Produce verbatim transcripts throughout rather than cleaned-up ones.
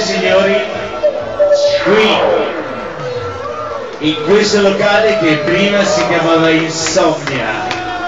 signori, qui in questo locale che prima si chiamava Insomnia,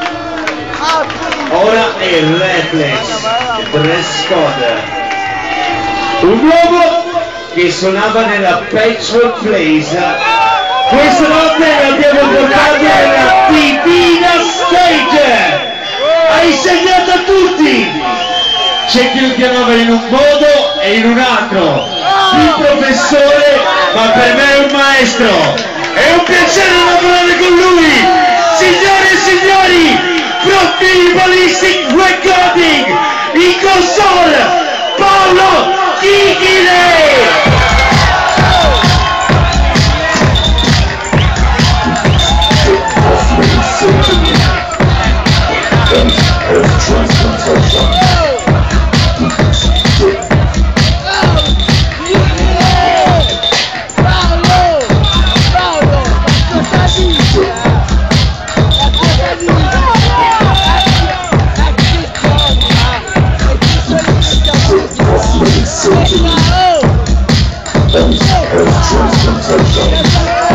ora è il Reflex, il dress code, un uomo che suonava nella Patchwork Place. Questa notte l'abbiamo portato nella Divina Stage, ha insegnato a tutti, c'è chi lo chiamava in un modo e in un altro, il professore, ma per me è un maestro, è un piacere lavorare con lui, signore e signori, Profili Ballistic Recording, in console, Paolo Chichile! Transplantation.